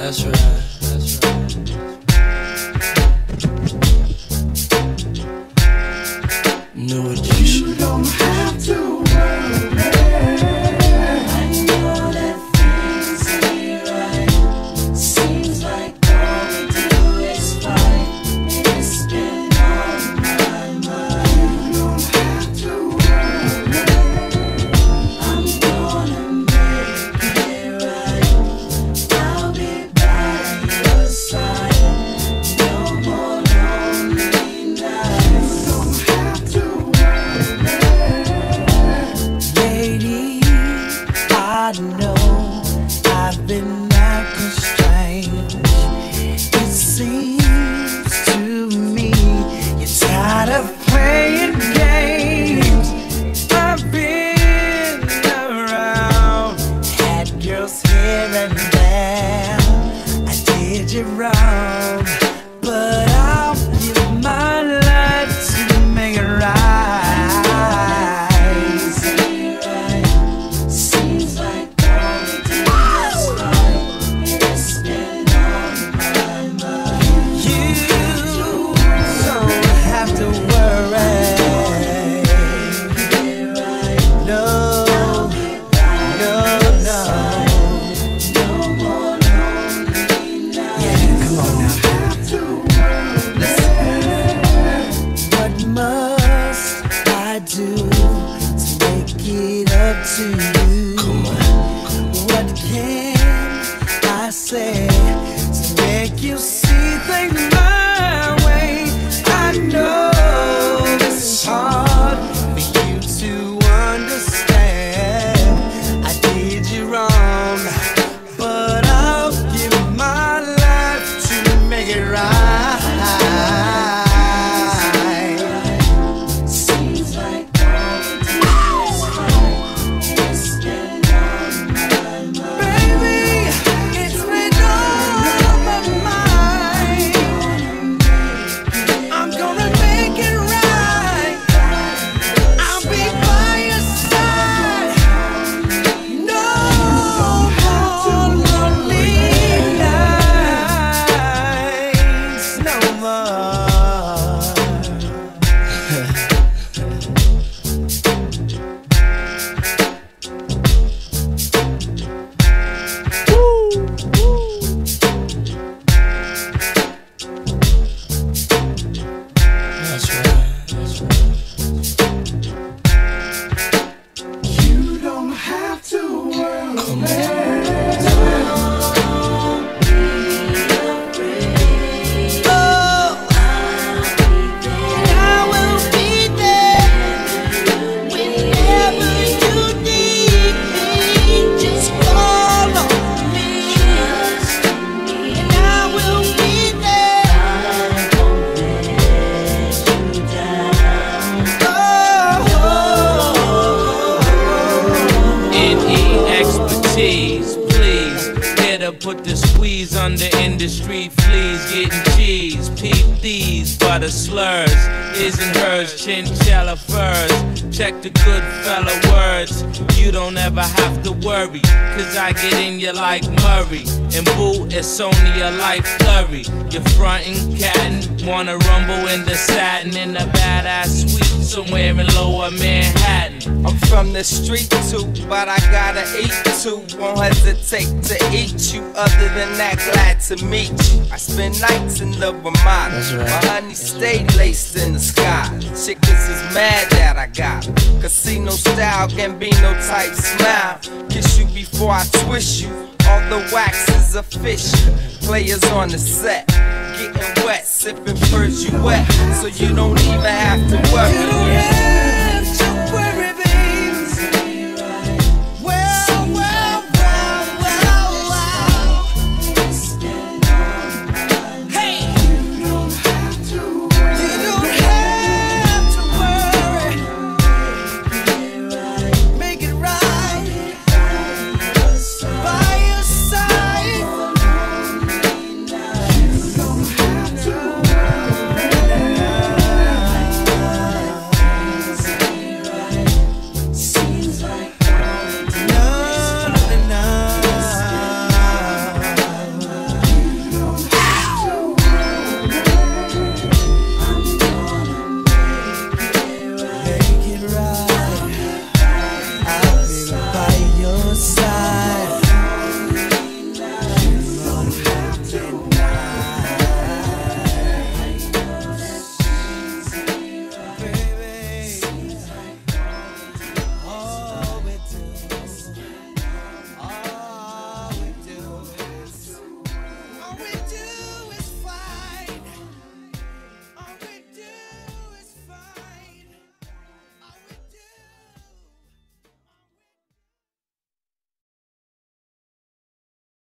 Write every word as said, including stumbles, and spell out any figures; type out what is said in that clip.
That's right, that's right. New edition. You don't have to worry. I know that things ain't right. Seems like all we do is fight. It's been on my mind. You don't have to worry. I'm gonna make it right. I'll be by your side. No more lonely nights. You don't have to worry. Lady, I know I've been acting strange. It seems to me you're tired of playing games. I've been around, had girls here and there. I did you wrong, but I'll give my life to make it right. Seems like all we do is fight. It's been on my mind. You don't have to worry. No, no, no. No more lonely nights. Yeah, come on now. Have to worry. What must I do to make it up to you? Come on. What can I say to make you see things my way? I know it's hard for you to understand. I did you wrong, but I'll give my life to make it right. Seems like all we do is fight. It's been on my mind. Baby, it's been on my mind. I'm gonna make it right. I'll be by your side. No more lonely nights, no more. That's right, that's right. You don't have to worry. Come on. Oh, I will be there whenever you need me. Just call on me, and I will be there. Oh, N E expertise, please. Here to put the squeeze under industry fleas. Getting cheese, peep these butter slurs. Isn't hers, chinchilla furs. Check the good fella words. You don't ever have to worry, cause I get in you like Murray. And boo, it's only a life flurry. You're frontin', cattin', wanna rumble in the satin in a badass suite somewhere in lower Manhattan. I'm from the street too, but I gotta eat too. Won't hesitate to eat you. Other than that, glad to meet you. I spend nights in the Ramada. That's right. My honey stay laced in the sky. Chickens is mad that I got her. Casino style, Gambino type smile. Kiss you before I twist you. All the wax is official. Players on the set, getting wet, sipping Persian wet, so you don't even have to worry. you don't have